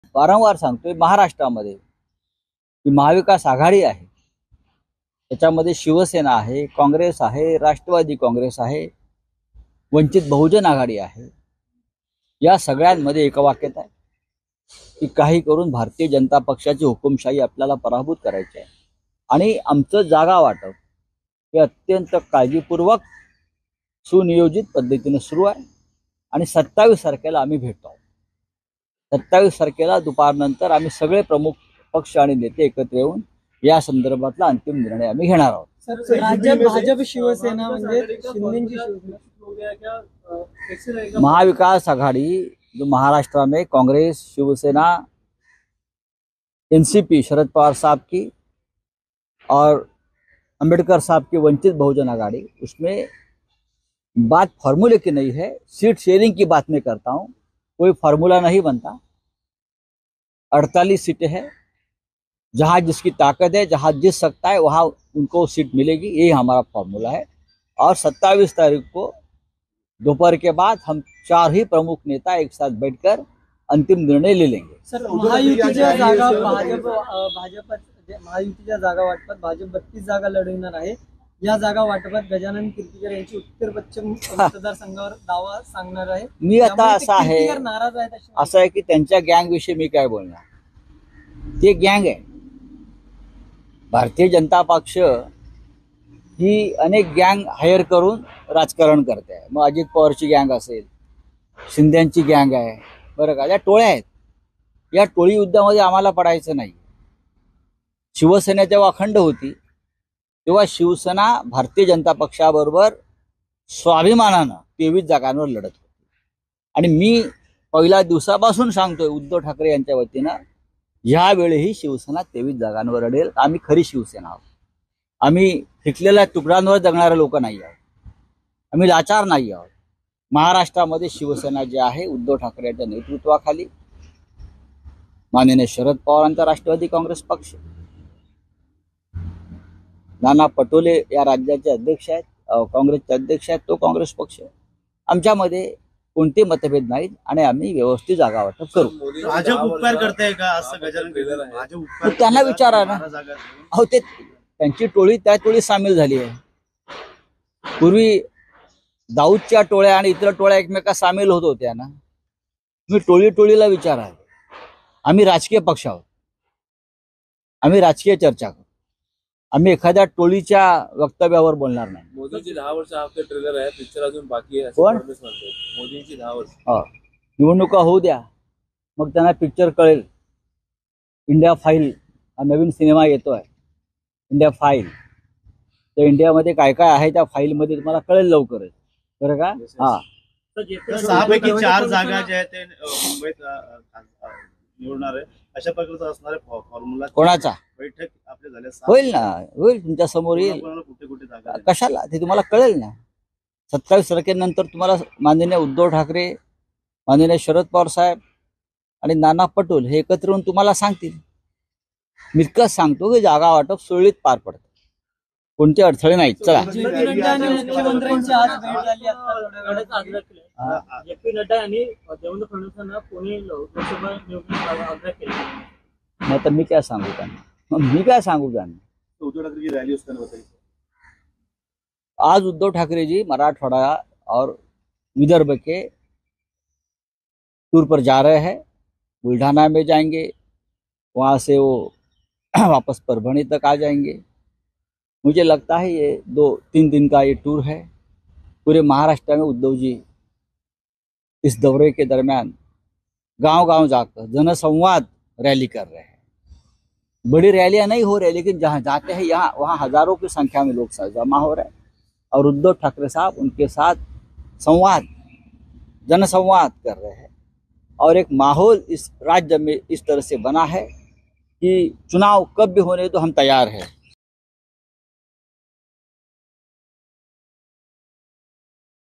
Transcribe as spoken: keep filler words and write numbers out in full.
वारंवार सांगतोय, महाराष्ट्रामध्ये ही महाविकास आघाडी आहे, त्याच्यामध्ये शिवसेना आहे, काँग्रेस आहे, राष्ट्रवादी काँग्रेस आहे, वंचित बहुजन आघाडी आहे. या सगळ्यांमध्ये एक वाक्यता आहे की काही करून भारतीय जनता पक्षाची हुकुमशाही आपल्याला पराभूत करायची आहे आणि आमचं जागा वाटप हे अत्यंत काळजीपूर्वक सुनियोजित पद्धतीने सुरू आहे आणि सत्तावीस तारखेला आम्ही भेटतो आहोत. सत्तावीस तारखेला दुपारनंतर आम्ही सगळे प्रमुख पक्ष आणि नेते एकत्र येऊन या संदर्भातला अंतिम निर्णय आम्ही घेणार आहोत. राज्यात भाजप शिवसेना म्हणजे शिंदेची शिवसेना महाविकास आघाड़ी जो महाराष्ट्र में कांग्रेस, शिवसेना, एनसीपी शरद पवार साहब की और अंबेडकर साहब की वंचित बहुजन आघाड़ी, उसमें बात फार्मूले की नहीं है, सीट शेयरिंग की बात मैं करता हूं. कोई फार्मूला नहीं बनता. अड़तालीस सीटें हैं, जहां जिसकी ताकत है, जहां जिस सकता है वहां उनको सीट मिलेगी, यही हमारा फार्मूला है. और सत्ताईस तारीख को दोपहर के बाद हम चार ही प्रमुख नेता एक साथ बैठकर अंतिम निर्णय ले लेंगे. सर, महायुतीच्या जागा भाजप भाजप महायुतीच्या जागा वाटपात भाजप बत्तीस जागा लढवणार आहे. या जागा वाटपात गजानन कीर्तिकर यांची उत्तर पश्चिम मतदारसंघावर दावा सांगणार आहे. मी आता असं आहे नाराज आहेत असं आहे की त्यांच्या गँग विषयी मी काय बोलणार. ते गँग आहे. भारतीय जनता पक्ष ही अनेक गँग हायर करून राजकारण करते आहे. मग अजित पवारची गँग असेल, शिंदेची गँग आहे, बरं का, या टोळ्या आहेत. या टोळी युद्धामध्ये आम्हाला पडायचं नाही. शिवसेना जेव्हा अखंड होती तेव्हा शिवसेना भारतीय जनता पक्षाबरोबर स्वाभिमानानं तेवीस जागांवर लढत होती. आणि मी पहिल्या दिवसापासून सांगतोय उद्धव ठाकरे यांच्या वतीनं यावेळीही शिवसेना तेवीस जागांवर लढेल. आम्ही खरी शिवसेना आहोत. आम्ही फिकलेल्या तुकड्यांवर जगणारे लोक नाही आहोत. आम्ही लाचार नाही आहोत. महाराष्ट्रामध्ये शिवसेना जी आहे उद्धव ठाकरे यांच्या नेतृत्वाखाली, माननीय शरद पवारांचा राष्ट्रवादी काँग्रेस पक्ष, नाना पटोले या राज्याचे अध्यक्ष आहेत, काँग्रेसचे अध्यक्ष आहेत, तो काँग्रेस पक्ष, आमच्यामध्ये कोणते मतभेद नाहीत आणि आम्ही व्यवस्थित जागा वाटप करू. भाजप उपकार करते का असं गजानन कीर्तिकर त्यांना विचारा ना. अहो, ते त्यांची टोळी त्या टोळीत सामील झाली आहे. पूर्वी दाऊदच्या टोळ्या आणि इतर टोळ्या एकमेकात सामील होत होत्या ना. मी टोळी टोळीला विचारा. आम्ही राजकीय पक्ष आहोत. आम्ही राजकीय चर्चा करू. आम्ही एखाद्या टोळीच्या वक्तव्यावर बोलणार नाही. मोदींची दहा वर्ष हा ट्रेलर आहे, पिक्चर अजून बाकी आहे. कोण? मोदींची दहा वर्ष. हो, निवडणुका होऊ द्या, मग त्यांना पिक्चर कळेल. इंडिया फाईल हा नवीन सिनेमा येतोय, इंडिया फाईल. त्या इंडियामध्ये काय काय आहे त्या फाईलमध्ये तुम्हाला कळेल लवकरच, बरं का. हा, सहा पैकी चार जागा ज्या आहेत ते मुंबईत निवडणार आहे, अशा प्रकारचा असणार आहे फॉर्म्युला. कोणाचा बैठक आपल्या झाल्या होईल ना, होईल तुमच्या समोर येईल. कुठे कुठे जागा कशाला ते तुम्हाला कळेल ना. सत्तावीस तारखेनंतर तुम्हाला माननीय उद्धव ठाकरे, माननीय शरद पवार साहेब आणि नाना पटोले हे एकत्र येऊन तुम्हाला सांगतील. मी इतकंच सांगतो की जागा वाटप सुरळीत पार पडतं, कोणते अडथळे नाहीत. चला, मुख्यमंत्र्यांची आज भेट झाली. जे पी नड्डा यांनी देवेंद्र फडणवीसांना पुणे लोकसभा निवडणूक आग्रह केला. मग तर मी काय सांगू त्यांना, मी काय सांगू त्यांना. उद्धव ठाकरे की रैली उसका बताइए. आज उद्धव ठाकरे जी मराठवाड़ा और विदर्भ के टूर पर जा रहे हैं. बुल्ढाना में जाएंगे, वहाँ से वो वापस परभणी तक आ जाएंगे. मुझे लगता है ये दो तीन दिन का ये टूर है. पूरे महाराष्ट्र में उद्धव जी इस दौरे के दरमियान गांव गांव जाकर जनसंवाद रैली कर रहे हैं. बड़ी रैलियां नहीं हो रही, लेकिन जहां जाते हैं यहाँ वहाँ हजारों की संख्या में लोग जमा हो रहे हैं और उद्धव ठाकरे साहब उनके साथ संवाद, जनसंवाद कर रहे हैं. और एक माहौल इस राज्य में इस तरह से बना है कि चुनाव कब भी होने तो हम तैयार हैं.